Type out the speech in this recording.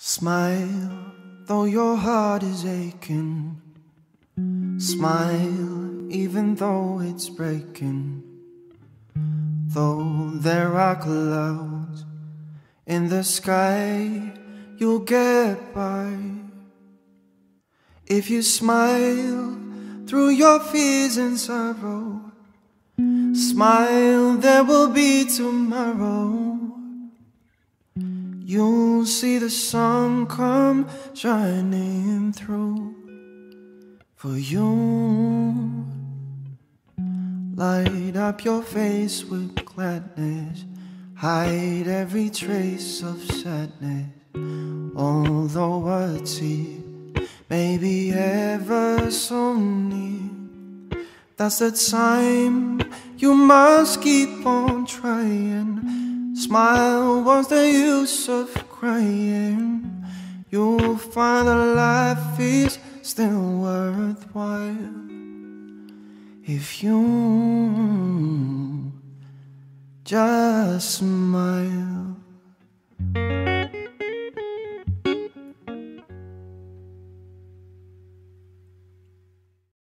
Smile, though your heart is aching. Smile, even though it's breaking. Though there are clouds in the sky, you'll get by. If you smile through your fears and sorrow, smile, there will be tomorrow. You'll see the sun come shining through for you. Light up your face with gladness, hide every trace of sadness. Although a tear may be ever so near, that's the time you must keep on trying. Smile, what's the use of crying? You'll find that life is still worthwhile if you just smile.